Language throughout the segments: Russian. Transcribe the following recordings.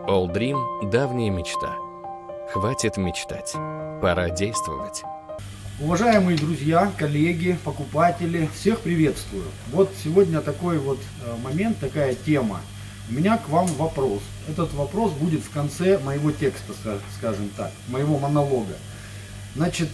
All Dream – давняя мечта. Хватит мечтать. Пора действовать. Уважаемые друзья, коллеги, покупатели, всех приветствую. Вот сегодня такой вот момент, такая тема. У меня к вам вопрос. Этот вопрос будет в конце моего текста, скажем так, моего монолога. Значит,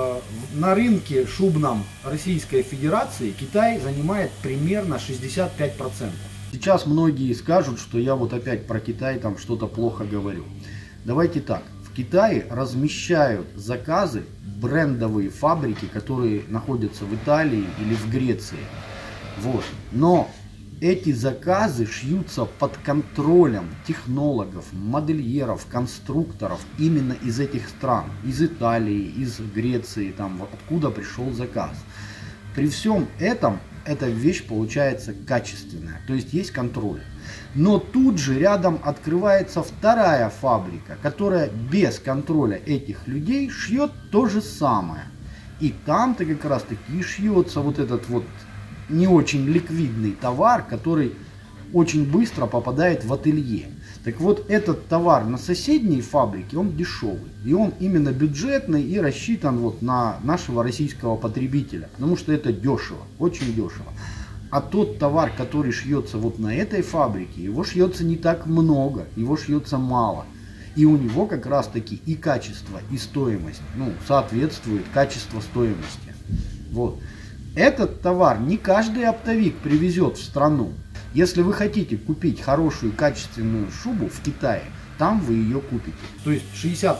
на рынке шубном Российской Федерации Китай занимает примерно 65%. Сейчас многие скажут, что я вот опять про Китай там что-то плохо говорю. Давайте так. В Китае размещают заказы брендовые фабрики, которые находятся в Италии или в Греции. Вот. Но эти заказы шьются под контролем технологов, модельеров, конструкторов именно из этих стран. Из Италии, из Греции, там откуда пришел заказ. При всем этом эта вещь получается качественная, то есть есть контроль. Но тут же рядом открывается вторая фабрика, которая без контроля этих людей шьет то же самое. И там-то как раз таки шьется вот этот вот не очень ликвидный товар, который очень быстро попадает в ателье. Так вот, этот товар на соседней фабрике, он дешевый. И он именно бюджетный и рассчитан вот на нашего российского потребителя. Потому что это дешево, очень дешево. А тот товар, который шьется вот на этой фабрике, его шьется не так много, его шьется мало. И у него как раз таки и качество, и стоимость, соответствует качеству стоимости. Вот. Этот товар не каждый оптовик привезет в страну. Если вы хотите купить хорошую качественную шубу в Китае, там вы ее купите. То есть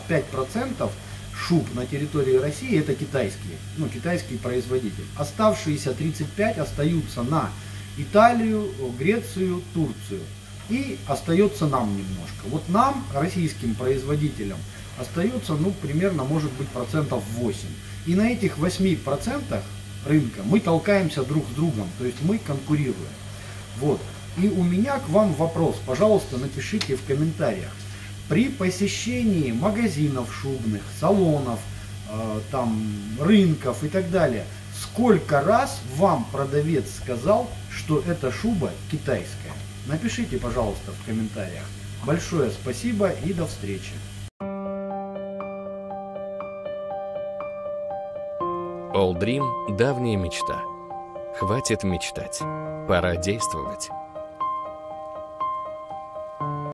65% шуб на территории России это китайские, китайский производитель. Оставшиеся 35% остаются на Италию, Грецию, Турцию. И остается нам немножко. Вот нам, российским производителям, остается, примерно, может быть, 8%. И на этих 8% рынка мы толкаемся друг с другом, то есть мы конкурируем. Вот. И у меня к вам вопрос, пожалуйста, напишите в комментариях. При посещении магазинов шубных, салонов, рынков и так далее, сколько раз вам продавец сказал, что эта шуба китайская? Напишите, пожалуйста, в комментариях. Большое спасибо и до встречи. All Dream – давняя мечта. Хватит мечтать. Пора действовать.